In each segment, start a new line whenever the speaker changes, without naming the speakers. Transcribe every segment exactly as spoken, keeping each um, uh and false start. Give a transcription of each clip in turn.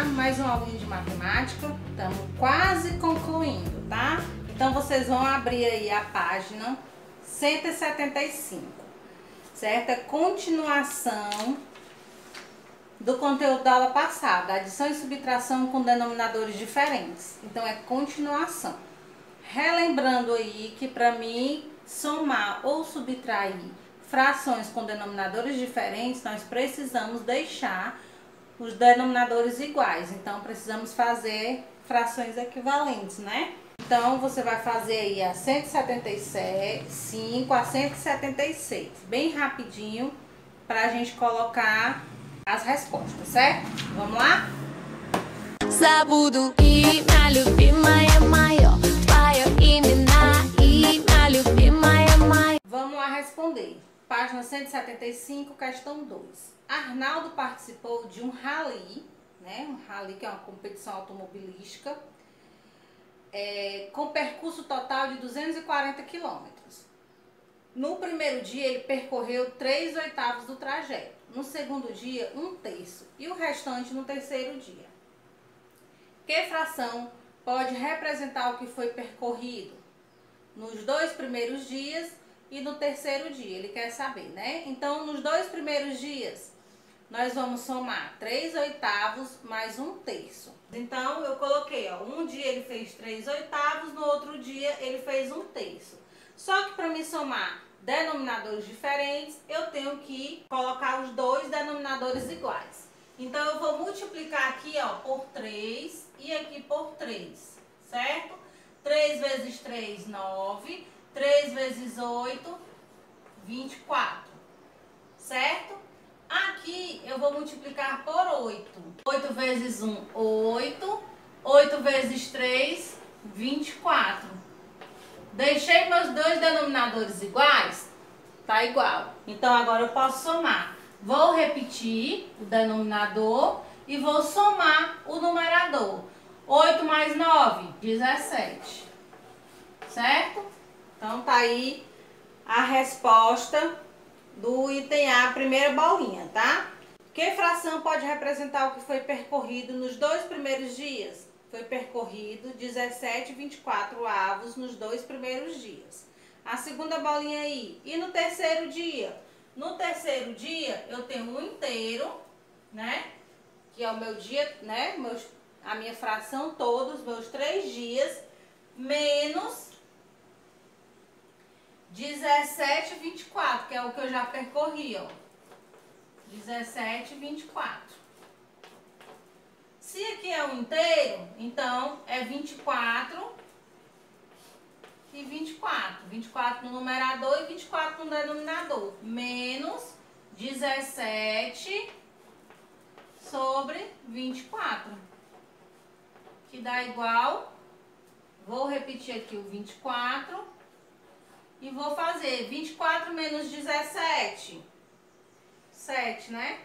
mais uma aulinha de matemática. Estamos quase concluindo, tá? Então vocês vão abrir aí a página cento e setenta e cinco, certo? É continuação do conteúdo da aula passada, adição e subtração com denominadores diferentes. Então é continuação. Relembrando aí que para mim somar ou subtrair frações com denominadores diferentes, nós precisamos deixar os denominadores iguais. Então precisamos fazer frações equivalentes, né? Então você vai fazer aí a cento e setenta e cinco a cento e setenta e seis, bem rapidinho, para a gente colocar as respostas, certo? Vamos lá?
Забуду и на любимое мое, твое имена и на любимое мое.
Vamos lá responder. Página cento e setenta e cinco, questão dois. Arnaldo participou de um rally, né? Um rally que é uma competição automobilística, é, com percurso total de duzentos e quarenta quilômetros. No primeiro dia ele percorreu três oitavos do trajeto, no segundo dia um terço e o restante no terceiro dia. Que fração pode representar o que foi percorrido nos dois primeiros dias e no terceiro dia? Ele quer saber, né? Então, nos dois primeiros dias, nós vamos somar três oitavos mais um terço. Então, eu coloquei, ó, um dia ele fez três oitavos, no outro dia ele fez um terço. Só que para me somar denominadores diferentes, eu tenho que colocar os dois denominadores iguais. Então, eu vou multiplicar aqui, ó, por três e aqui por três, certo? três vezes três, nove. três vezes oito, vinte e quatro, certo? Aqui eu vou multiplicar por oito. oito vezes um, oito. oito vezes três, vinte e quatro. Deixei meus dois denominadores iguais? Tá igual. Então agora eu posso somar. Vou repetir o denominador e vou somar o numerador. oito mais nove, dezessete. Certo? Então tá aí a resposta do item A, primeira bolinha, tá? Que fração pode representar o que foi percorrido nos dois primeiros dias? Foi percorrido dezessete e vinte e quatro avos nos dois primeiros dias. A segunda bolinha aí. E no terceiro dia? No terceiro dia eu tenho um inteiro, né? Que é o meu dia, né? Meus, a minha fração todos, meus três dias, menos dezessete e vinte e quatro, que é o que eu já percorri, ó. dezessete e vinte e quatro. Se aqui é um inteiro, então é vinte e quatro e vinte e quatro. vinte e quatro no numerador e vinte e quatro no denominador. Menos dezessete sobre vinte e quatro. Que dá igual, vou repetir aqui o vinte e quatro. E vou fazer vinte e quatro menos dezessete. sete, né?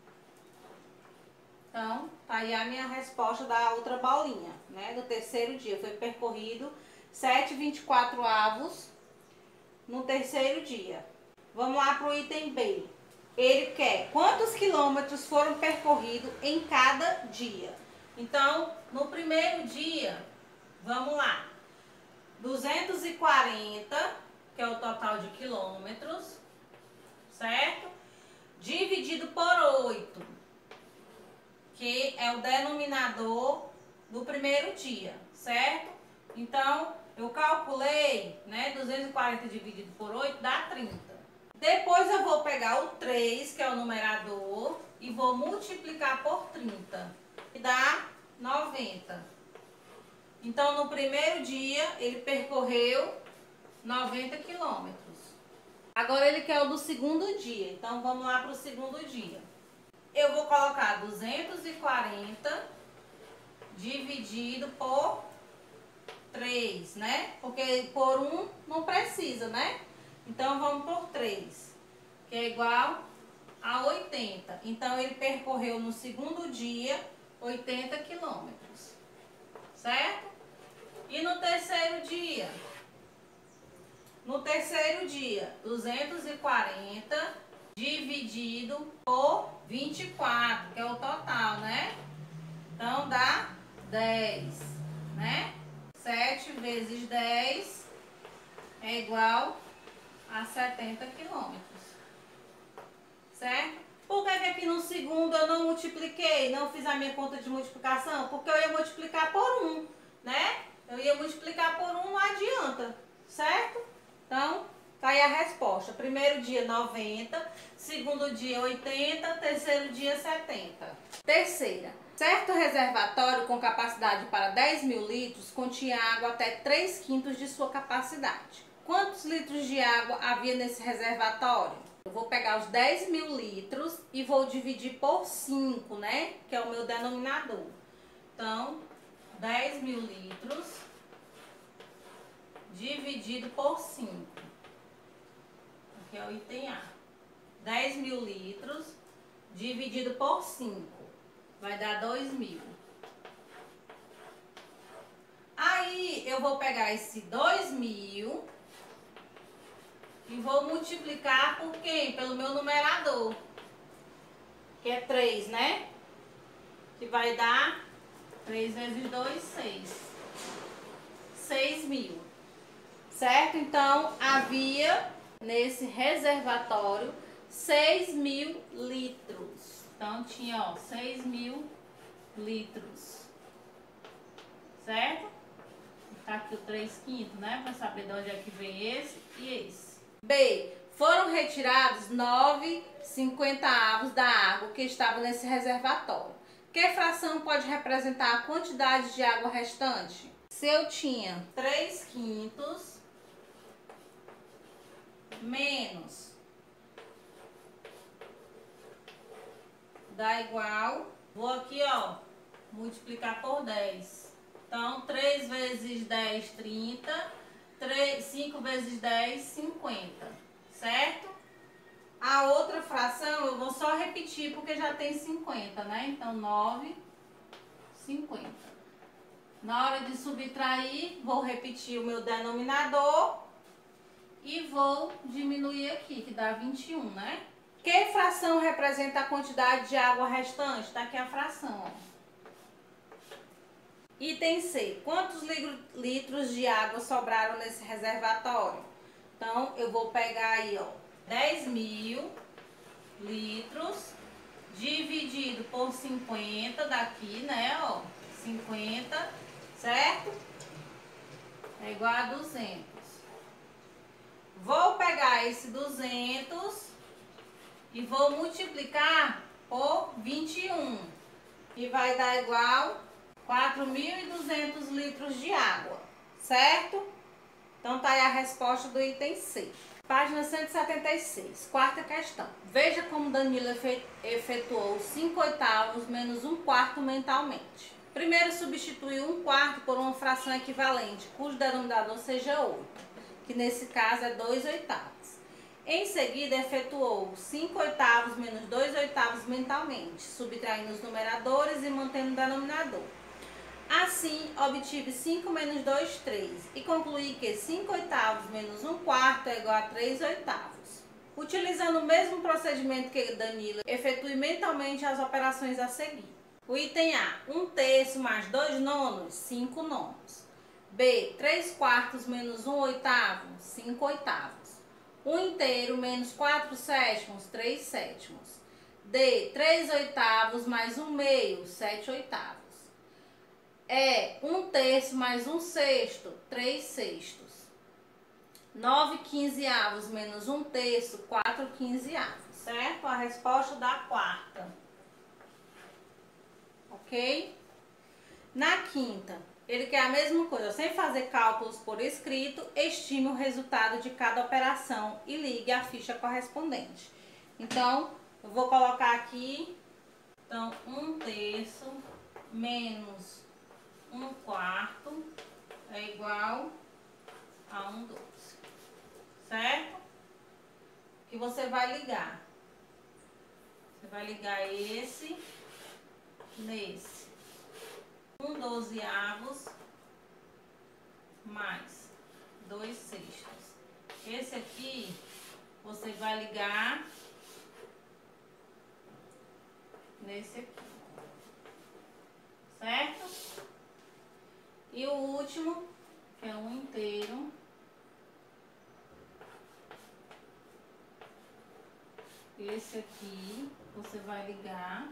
Então, tá aí a minha resposta da outra bolinha, né? Do terceiro dia. Foi percorrido sete e vinte e quatro avos no terceiro dia. Vamos lá pro item B. Ele quer quantos quilômetros foram percorridos em cada dia. Então, no primeiro dia, vamos lá. duzentos e quarenta, que é o total de quilômetros, certo? Dividido por oito, que é o denominador do primeiro dia, certo? Então, eu calculei, né, duzentos e quarenta dividido por oito dá trinta. Depois eu vou pegar o três, que é o numerador, e vou multiplicar por trinta, que dá noventa. Então, no primeiro dia, ele percorreu noventa quilômetros. Agora ele quer o do segundo dia. Então vamos lá para o segundo dia. Eu vou colocar duzentos e quarenta dividido por três, né? Porque por um não precisa, né? Então vamos por três, que é igual a oitenta. Então ele percorreu no segundo dia oitenta quilômetros, certo? E no terceiro dia? No terceiro dia, duzentos e quarenta dividido por vinte e quatro, que é o total, né? Então, setenta quilômetros. Certo? Por que que aqui no segundo eu não multipliquei, não fiz a minha conta de multiplicação? Porque eu ia multiplicar por um, né? Eu ia multiplicar por um, não adianta, certo? Então, tá aí a resposta. Primeiro dia, noventa. Segundo dia, oitenta. Terceiro dia, setenta. Terceira. Certo reservatório com capacidade para dez mil litros continha água até três quintos de sua capacidade. Quantos litros de água havia nesse reservatório? Eu vou pegar os dez mil litros e vou dividir por cinco, né? Que é o meu denominador. Então, dez mil litros dividido por cinco. Aqui é o item A. dez mil litros dividido por cinco. Vai dar dois mil. Aí, eu vou pegar esse dois mil e vou multiplicar por quem? Pelo meu numerador. Que é três, né? Que vai dar três vezes dois, seis. seis mil. Certo? Então, havia nesse reservatório seis mil litros. Então, tinha, ó, seis mil litros. Certo? Tá aqui o três quintos, né? Para saber de onde é que vem esse e esse. B. Foram retirados nove cinquenta-avos da água que estava nesse reservatório. Que fração pode representar a quantidade de água restante? Se eu tinha três quintos menos dá igual, vou aqui, ó, multiplicar por dez. Então, três vezes dez, trinta. cinco vezes dez, cinquenta. Certo? A outra fração eu vou só repetir porque já tem cinquenta, né? Então, nove, cinquenta. Na hora de subtrair, vou repetir o meu denominador e vou diminuir aqui, que dá vinte e um, né? Que fração representa a quantidade de água restante? Tá aqui a fração, ó. Item C. Quantos litros de água sobraram nesse reservatório? Então, eu vou pegar aí, ó, dez mil litros dividido por cinquenta daqui, né, ó, cinquenta, certo? É igual a duzentos. Vou pegar esse duzentos e vou multiplicar por vinte e um. E vai dar igual quatro mil e duzentos litros de água, certo? Então, tá aí a resposta do item C. Página cento e setenta e seis, quarta questão. Veja como Danilo efetuou cinco oitavos menos um quarto mentalmente. Primeiro, substitui um quarto por uma fração equivalente, cujo denominador seja oito, que nesse caso é dois oitavos. Em seguida, efetuou cinco oitavos menos dois oitavos mentalmente, subtraindo os numeradores e mantendo o denominador. Assim, obtive cinco menos dois, três, e concluí que cinco oitavos menos um quarto é igual a três oitavos. Utilizando o mesmo procedimento que Danilo, efetue mentalmente as operações a seguir. O item A, um terço mais dois nonos, cinco nonos. B, três quartos menos um oitavo, cinco oitavos. um inteiro menos quatro sétimos, três sétimos. D, três oitavos mais um meio, sete oitavos. É um terço mais um sexto, três sextos. nove quinzeavos menos um terço, quatro quinzeavos. Certo? A resposta da quarta. Ok? Na quinta, ele quer a mesma coisa. Sem fazer cálculos por escrito, estime o resultado de cada operação e ligue a ficha correspondente. Então, eu vou colocar aqui, então, um terço menos um quarto é igual a um doze, certo? Que você vai ligar. Você vai ligar esse nesse. um dozeavos mais dois sextos. Esse aqui você vai ligar nesse aqui, certo? E o último, que é um inteiro esse aqui, você vai ligar.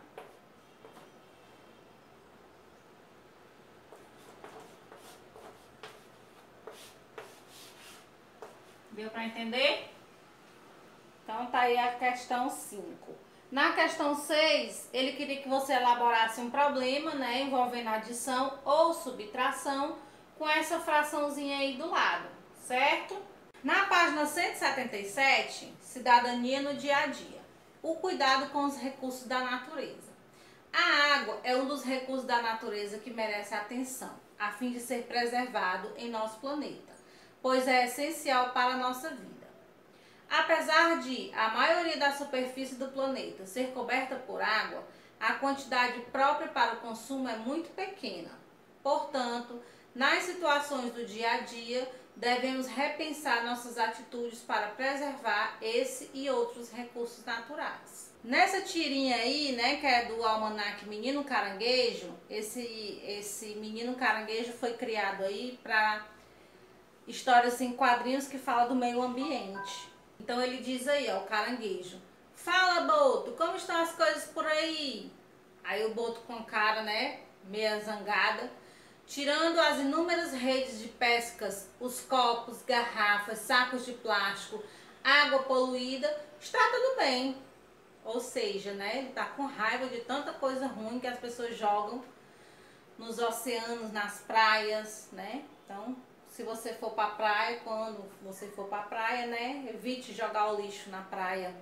Deu para entender? Então tá aí a questão cinco. Na questão seis, ele queria que você elaborasse um problema, né, envolvendo adição ou subtração com essa fraçãozinha aí do lado, certo? Na página cento e setenta e sete, cidadania no dia a dia. O cuidado com os recursos da natureza. A água é um dos recursos da natureza que merece atenção, a fim de ser preservado em nosso planeta, pois é essencial para a nossa vida. Apesar de a maioria da superfície do planeta ser coberta por água, a quantidade própria para o consumo é muito pequena. Portanto, nas situações do dia a dia, devemos repensar nossas atitudes para preservar esse e outros recursos naturais. Nessa tirinha aí, né, que é do almanaque Menino Caranguejo, esse, esse Menino Caranguejo foi criado aí para histórias em quadrinhos que falam do meio ambiente. Então ele diz aí, ó, o caranguejo: fala, Boto, como estão as coisas por aí? Aí o Boto com cara, né, meia zangada, tirando as inúmeras redes de pescas, os copos, garrafas, sacos de plástico, água poluída, está tudo bem. Ou seja, né, ele tá com raiva de tanta coisa ruim que as pessoas jogam nos oceanos, nas praias, né? Então, se você for para a praia, quando você for para a praia, né, evite jogar o lixo na praia.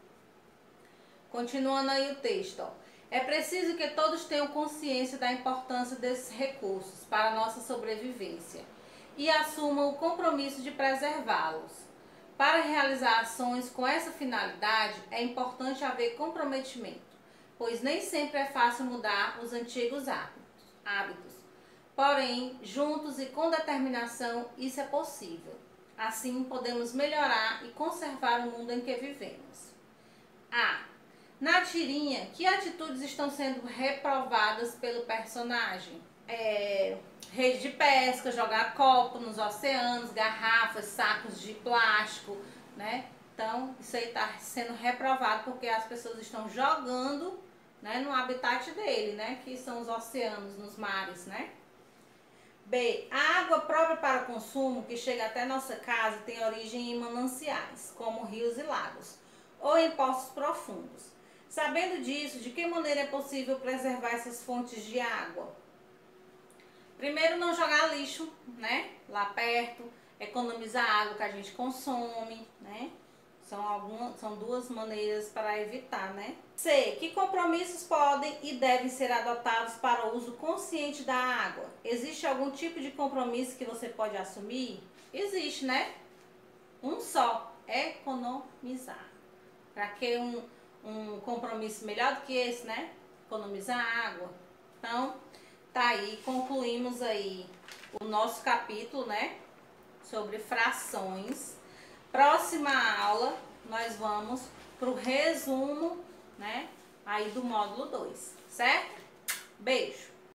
Continuando aí o texto, ó. É preciso que todos tenham consciência da importância desses recursos para a nossa sobrevivência e assumam o compromisso de preservá-los. Para realizar ações com essa finalidade, é importante haver comprometimento, pois nem sempre é fácil mudar os antigos hábitos. Porém, juntos e com determinação, isso é possível. Assim, podemos melhorar e conservar o mundo em que vivemos. A. Na tirinha, que atitudes estão sendo reprovadas pelo personagem? É, rede de pesca, jogar copo nos oceanos, garrafas, sacos de plástico, né? Então, isso aí está sendo reprovado porque as pessoas estão jogando, né, no habitat dele, né? Que são os oceanos, nos mares, né? B. A água própria para consumo que chega até nossa casa tem origem em mananciais, como rios e lagos, ou em poços profundos. Sabendo disso, de que maneira é possível preservar essas fontes de água? Primeiro, não jogar lixo, né, lá perto, economizar a água que a gente consome, né? São, algumas, são duas maneiras para evitar, né? C. Que compromissos podem e devem ser adotados para o uso consciente da água? Existe algum tipo de compromisso que você pode assumir? Existe, né? Um só, economizar. Para que um, um compromisso melhor do que esse, né? Economizar água. Então, tá aí, concluímos aí o nosso capítulo, né? Sobre frações. Próxima aula, nós vamos para o resumo, né, aí do módulo dois, certo? Beijo!